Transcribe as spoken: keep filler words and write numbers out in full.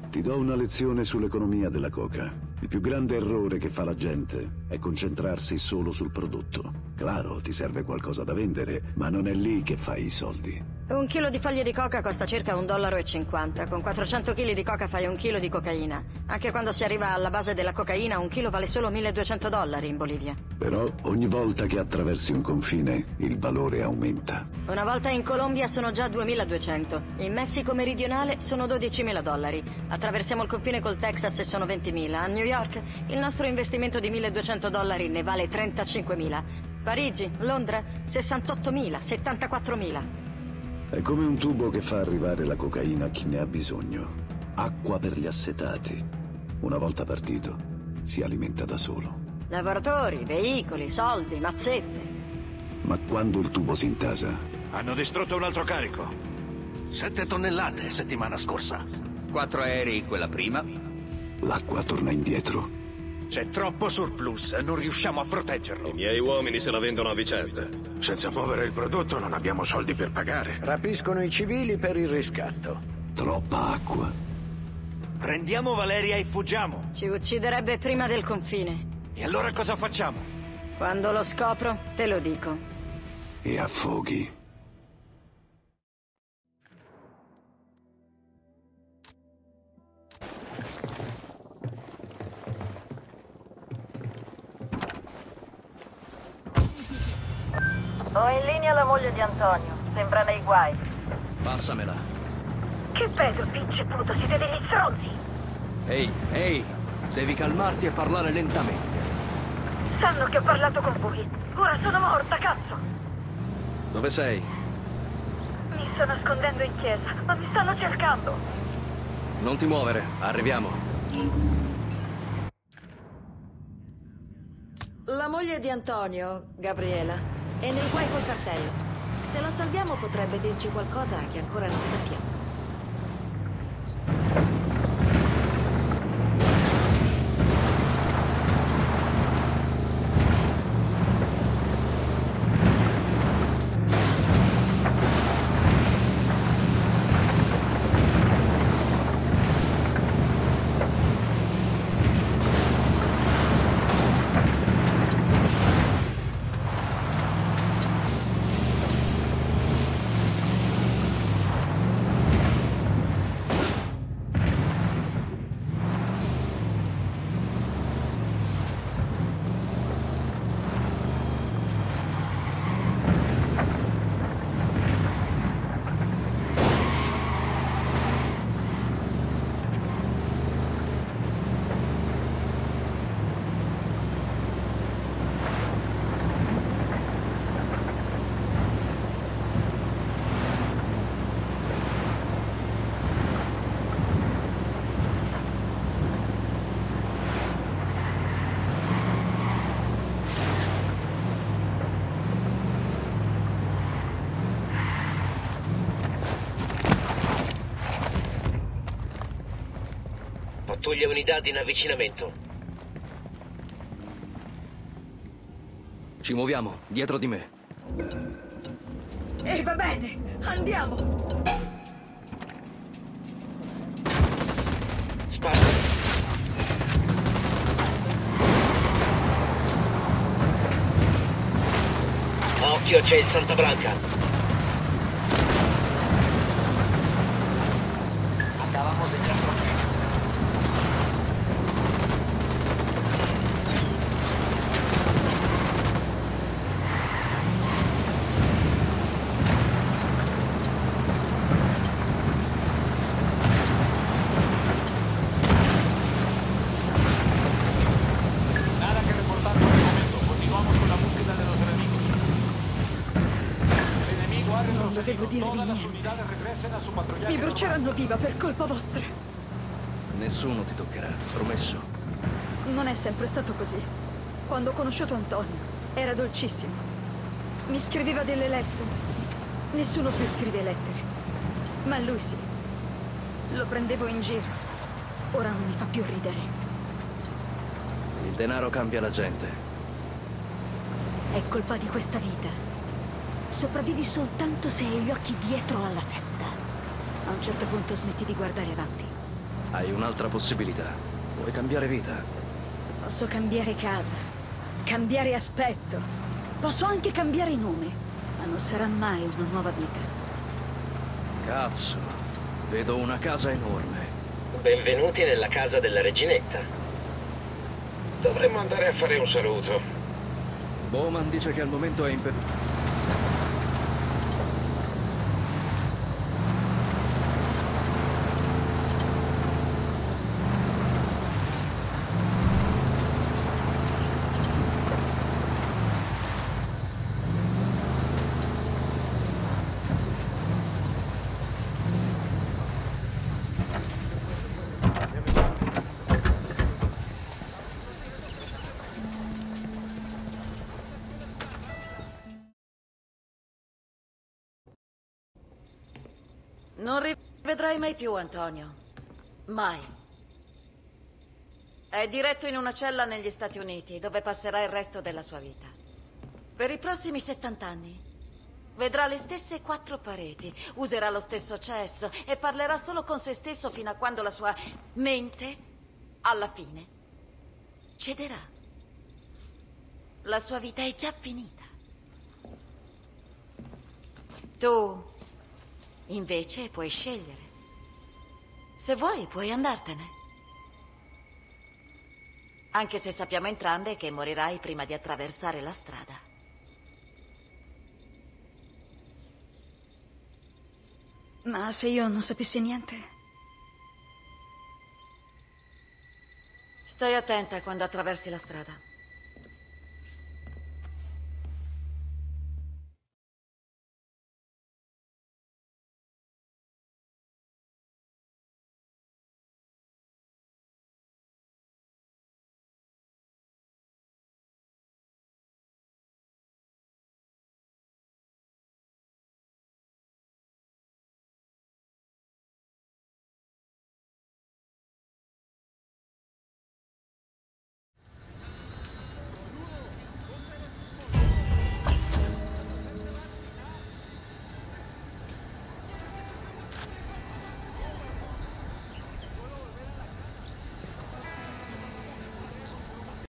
Ti do una lezione sull'economia della coca. Il più grande errore che fa la gente è concentrarsi solo sul prodotto. Claro, ti serve qualcosa da vendere, ma non è lì che fai i soldi. Un chilo di foglie di coca costa circa un dollaro e cinquanta. Con quattrocento chili di coca fai un chilo di cocaina. Anche quando si arriva alla base della cocaina, un chilo vale solo milleduecento dollari in Bolivia. Però ogni volta che attraversi un confine, il valore aumenta. Una volta in Colombia sono già duemiladuecento. In Messico meridionale sono dodicimila dollari. Attraversiamo il confine col Texas e sono ventimila. A New York il nostro investimento di milleduecento dollari ne vale trentacinquemila. Parigi, Londra, sessantottomila, settantaquattromila. È come un tubo che fa arrivare la cocaina a chi ne ha bisogno. Acqua per gli assetati. Una volta partito, si alimenta da solo. Lavoratori, veicoli, soldi, mazzette. Ma quando il tubo si intasa... Hanno distrutto un altro carico. Sette tonnellate settimana scorsa. Quattro aerei quella prima. L'acqua torna indietro. C'è troppo surplus e non riusciamo a proteggerlo. I miei uomini se la vendono a vicenda. Senza muovere il prodotto non abbiamo soldi per pagare. Rapiscono i civili per il riscatto. Troppa acqua. Prendiamo Valeria e fuggiamo. Ci ucciderebbe prima del confine. E allora cosa facciamo? Quando lo scopro, te lo dico. E affoghi. Ho in linea la moglie di Antonio. Sembra nei guai. Passamela. Che peso, pince puto, siete degli stronzi! Ehi, ehi, devi calmarti e parlare lentamente. Sanno che ho parlato con voi. Ora sono morta, cazzo! Dove sei? Mi sto nascondendo in chiesa, ma mi stanno cercando. Non ti muovere, arriviamo. La moglie di Antonio, Gabriela, è nei guai col cartello. Se la salviamo potrebbe dirci qualcosa che ancora non sappiamo. Pattuglia unità in avvicinamento. Ci muoviamo, dietro di me. E va bene, andiamo! Spara. Occhio, c'è il Santa Branca. Acabamos de entrar. Devo dirvi niente. Mi bruceranno viva per colpa vostra. Nessuno ti toccherà, promesso. Non è sempre stato così. Quando ho conosciuto Antonio, era dolcissimo. Mi scriveva delle lettere. Nessuno più scrive lettere. Ma lui sì. Lo prendevo in giro. Ora non mi fa più ridere. Il denaro cambia la gente. È colpa di questa vita. Sopravvivi soltanto se hai gli occhi dietro alla testa. A un certo punto smetti di guardare avanti. Hai un'altra possibilità. Puoi cambiare vita. Posso cambiare casa, cambiare aspetto. Posso anche cambiare nome, ma non sarà mai una nuova vita. Cazzo, vedo una casa enorme. Benvenuti nella casa della reginetta. Dovremmo andare a fare un saluto. Bowman dice che al momento è imper... Non rivedrai mai più Antonio. Mai. È diretto in una cella negli Stati Uniti, dove passerà il resto della sua vita. Per i prossimi settant'anni vedrà le stesse quattro pareti, userà lo stesso cesso e parlerà solo con se stesso fino a quando la sua mente, alla fine, cederà. La sua vita è già finita. Tu... invece puoi scegliere. Se vuoi, puoi andartene. Anche se sappiamo entrambe che morirai prima di attraversare la strada. Ma se io non sapessi niente? Stai attenta quando attraversi la strada.